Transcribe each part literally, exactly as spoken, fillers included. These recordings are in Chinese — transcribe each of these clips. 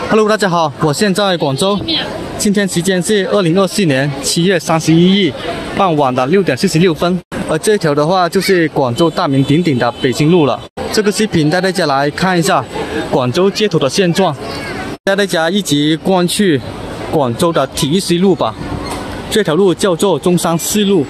Hello， 大家好，我现在广州，今天时间是二零二四年七月三十一日傍晚的六点四十六分，而这条的话就是广州大名鼎鼎的北京路了。这个视频带大家来看一下广州街头的现状，带大家一起逛去广州的体育西路吧。这条路叫做中山四路。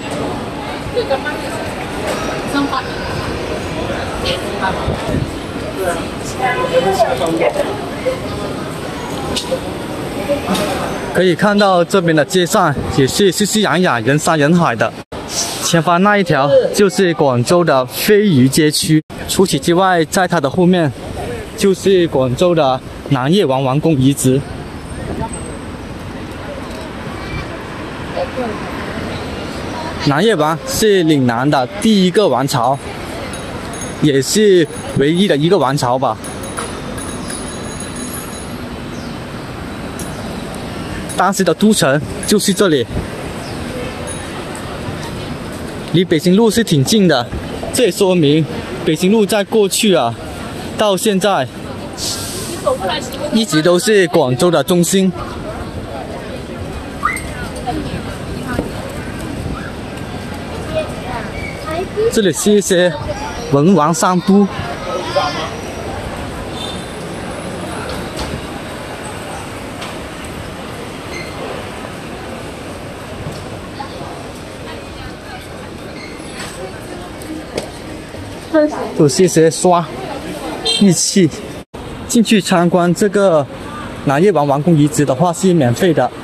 可以看到这边的街上也是熙熙攘攘、人山人海的。前方那一条就是广州的飞鱼街区。除此之外，在它的后面就是广州的南叶王王宫遗址。南叶王是岭南的第一个王朝，也是唯一的一个王朝吧。 当时的都城就是这里，离北京路是挺近的，这也说明北京路在过去啊，到现在一直都是广州的中心。这里是一些文玩商都。 都是一些刷、玉器。进去参观这个南叶王王宫遗址的话是免费的。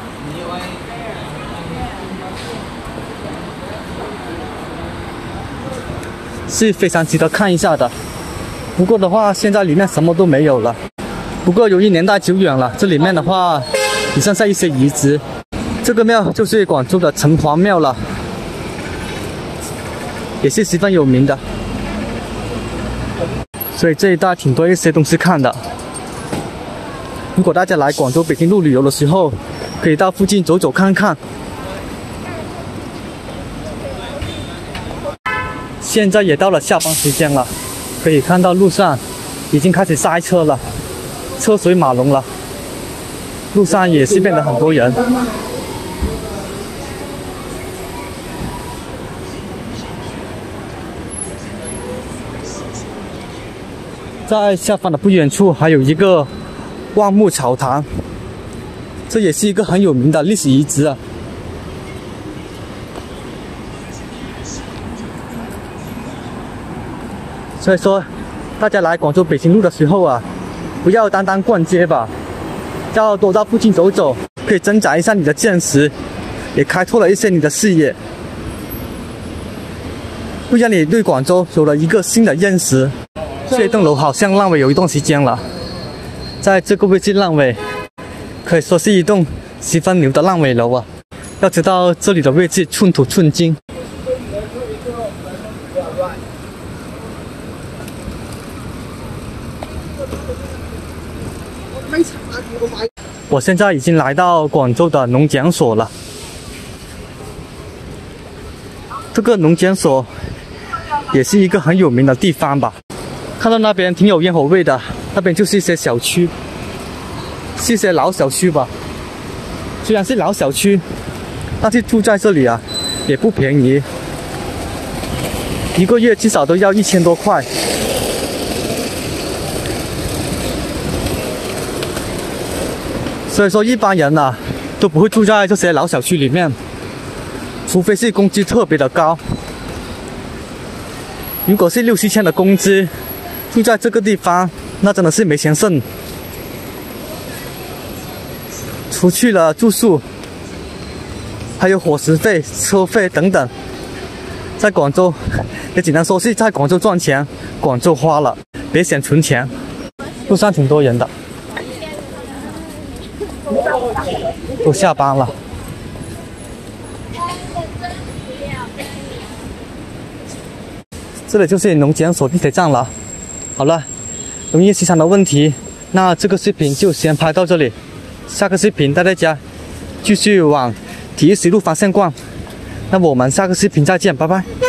是非常值得看一下的。不过的话，现在里面什么都没有了。不过由于年代久远了，这里面的话只剩下一些遗址。这个庙就是广州的城隍庙了，也是十分有名的。 所以这一带挺多一些东西看的。如果大家来广州北京路旅游的时候，可以到附近走走看看。现在也到了下班时间了，可以看到路上已经开始塞车了，车水马龙了，路上也是变得很多人。 在下方的不远处还有一个万木草堂，这也是一个很有名的历史遗址啊。所以说，大家来广州北京路的时候啊，不要单单逛街吧，要多到附近走走，可以增长一下你的见识，也开拓了一些你的视野，会让你对广州有了一个新的认识。 这栋楼好像烂尾有一段时间了，在这个位置烂尾，可以说是一栋十分牛的烂尾楼啊！要知道这里的位置寸土寸金。我现在已经来到广州的农检所了，这个农检所也是一个很有名的地方吧。 看到那边挺有烟火味的，那边就是一些小区，是一些老小区吧。虽然是老小区，但是住在这里啊也不便宜，一个月至少都要一千多块。所以说一般人啊都不会住在这些老小区里面，除非是工资特别的高。如果是六七千的工资， 住在这个地方，那真的是没钱剩。除去了住宿，还有伙食费、车费等等，在广州也只能说是在广州赚钱，广州花了，别想存钱。路上挺多人的，都下班了。这里就是农检所地铁站了。 好了，农业市场的问题，那这个视频就先拍到这里。下个视频带大家继续往体育西路方向逛。那我们下个视频再见，拜拜。